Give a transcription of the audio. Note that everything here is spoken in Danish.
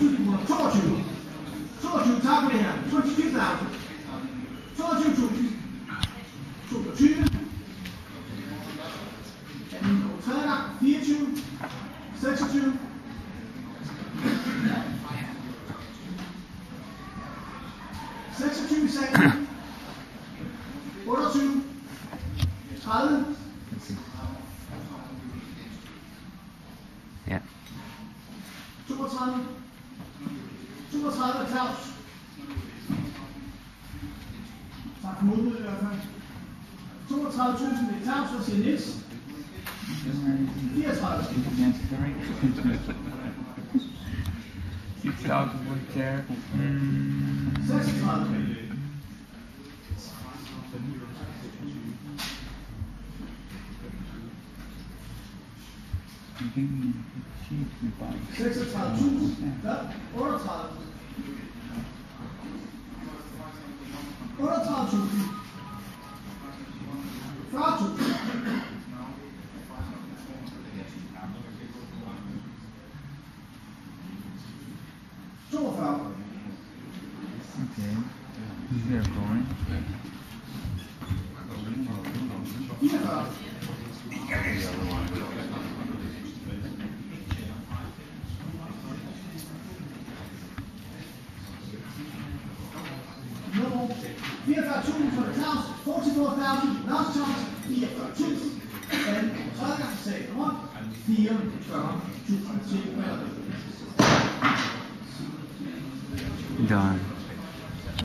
22 tager vi det her. 22.000. 22.000. 22. Tredje gang. 24. 26. 26 i salen. 28. 30. Ja. 32. 32 Claus. Tak for modbud i hvert fald. 32.000 det er Claus, hvad siger Niels? 34. 6,000 would care. 36. 36.000. Ja, 38. 38.000. 40.000. 42. Okay. They're going. 44. 44.000 for the Claus, 44.000, last chance, 44.000, and tredje gang sagde rundt, 44.000 til. Done.